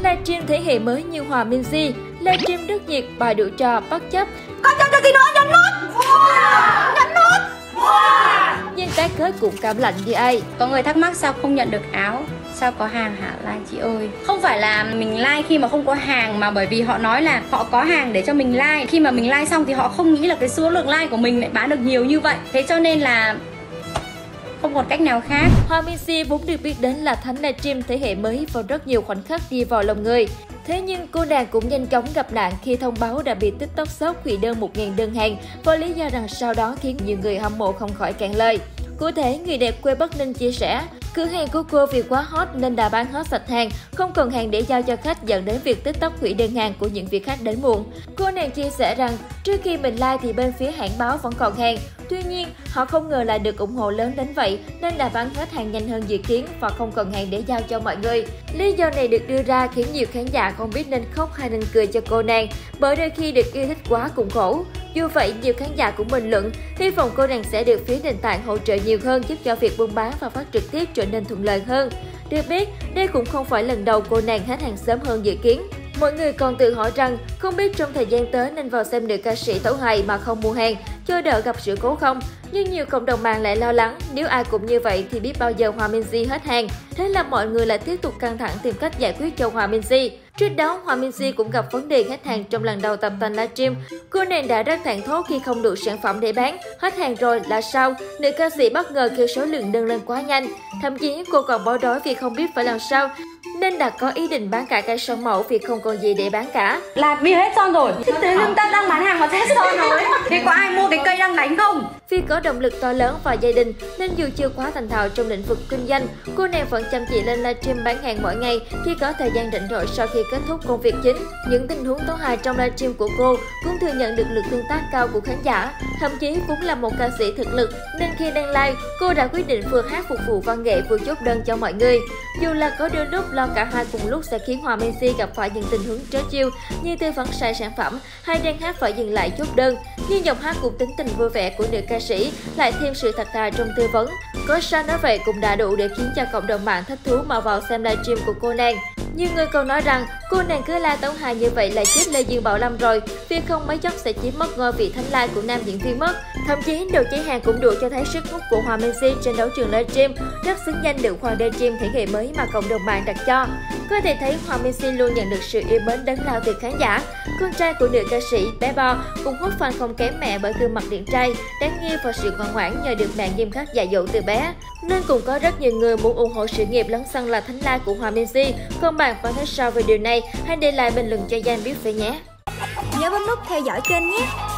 livestream thể hệ mới như Hòa Minzy, livestream rất nhiệt, bài đủ trò, bất chấp. Con cho gì nữa, nhấn nút! Nhấn nút! Nhưng cái kết cũng cảm lạnh như ai. Có người thắc mắc sao không nhận được áo, sao có hàng hả like chị ơi? Không phải là mình like khi mà không có hàng, mà bởi vì họ nói là họ có hàng để cho mình like. Khi mà mình like xong thì họ không nghĩ là cái số lượng like của mình lại bán được nhiều như vậy. Thế cho nên là không còn cách nào khác. Hòa Minzy vốn được biết đến là thánh livestream thế hệ mới và rất nhiều khoảnh khắc đi vào lòng người. Thế nhưng cô nàng cũng nhanh chóng gặp nạn khi thông báo đã bị TikTok Shop hủy đơn 1.000 đơn hàng với lý do rằng sau đó khiến nhiều người hâm mộ không khỏi cạn lời. Cụ thể, người đẹp quê Bắc Ninh chia sẻ, cửa hàng của cô vì quá hot nên đã bán hết sạch hàng, không còn hàng để giao cho khách dẫn đến việc TikTok hủy đơn hàng của những vị khách đến muộn. Cô nàng chia sẻ rằng trước khi mình like thì bên phía hãng báo vẫn còn hàng. Tuy nhiên, họ không ngờ lại được ủng hộ lớn đến vậy nên đã bán hết hàng nhanh hơn dự kiến và không còn hàng để giao cho mọi người. Lý do này được đưa ra khiến nhiều khán giả không biết nên khóc hay nên cười cho cô nàng, bởi đôi khi được yêu thích quá cũng khổ. Dù vậy, nhiều khán giả cũng bình luận hy vọng cô nàng sẽ được phía nền tảng hỗ trợ nhiều hơn giúp cho việc buôn bán và phát trực tiếp trở nên thuận lợi hơn. Được biết, đây cũng không phải lần đầu cô nàng hết hàng sớm hơn dự kiến. Mọi người còn tự hỏi rằng không biết trong thời gian tới nên vào xem nữ ca sĩ tấu hài mà không mua hàng, cho đỡ gặp sự cố không. Nhưng nhiều cộng đồng mạng lại lo lắng nếu ai cũng như vậy thì biết bao giờ Hòa Minzy hết hàng. Thế là mọi người lại tiếp tục căng thẳng tìm cách giải quyết cho Hòa Minzy. Trước đó, Hòa Minzy cũng gặp vấn đề hết hàng trong lần đầu tập tành livestream. Cô nàng đã rất thảng thốt khi không đủ sản phẩm để bán. Hết hàng rồi là sao? Nữ ca sĩ bất ngờ khi số lượng đơn lên quá nhanh. Thậm chí cô còn bối rối vì không biết phải làm sao, nên đã có ý định bán cả cây son mẫu vì không còn gì để bán cả. Là vì hết son rồi. Thực tế chúng ta đang bán hàng mà hết son rồi. Thì có ai mua cái cây đang đánh không? Vì có động lực to lớn và gia đình nên dù chưa quá thành thạo trong lĩnh vực kinh doanh, cô nàng vẫn chăm chỉ lên livestream bán hàng mỗi ngày khi có thời gian rảnh rỗi sau khi kết thúc công việc chính. Những tình huống tấu hài trong livestream của cô cũng thừa nhận được lượt tương tác cao của khán giả. Thậm chí vốn là một ca sĩ thực lực nên khi đăng live, cô đã quyết định vừa hát phục vụ văn nghệ vừa chốt đơn cho mọi người. Dù là có đôi lúc lo cả hai cùng lúc sẽ khiến Hòa Minzy gặp phải những tình huống trớ trêu như tư vấn sai sản phẩm hay đang hát phải dừng lại chốt đơn, nhưng giọng hát cùng tính tình vui vẻ của nữ ca sĩ lại thêm sự thật thà trong tư vấn. Có sao nói vậy cũng đã đủ để khiến cho cộng đồng mạng thích thú mà vào xem livestream của cô nàng. Nhiều người còn nói rằng cô nàng cứ la tấu hài như vậy là chết Lê Dương Bảo Lâm rồi, vì không mấy chốc sẽ chiếm mất ngôi vị thánh lai của nam diễn viên mất. Thậm chí đồ cháy hàng cũng đủ cho thấy sức hút của Hòa Minzy trên đấu trường livestream, rất xứng danh được hoàng livestream thể hệ mới mà cộng đồng mạng đặt cho. Có thể thấy Hòa Minzy luôn nhận được sự yêu mến lớn lao từ khán giả. Con trai của nữ ca sĩ bé Bo cũng hút fan không kém mẹ bởi gương mặt điển trai, đáng yêu và sự ngoan ngoãn nhờ được mẹ nghiêm khắc dạy dỗ từ bé. Nên cũng có rất nhiều người muốn ủng hộ sự nghiệp lấn sân là thánh lai của Hòa Minzy. Còn bạn phản thấy sao về điều này? Hãy để lại bình luận cho Giang biết với nhé. Nhớ bấm nút theo dõi kênh nhé.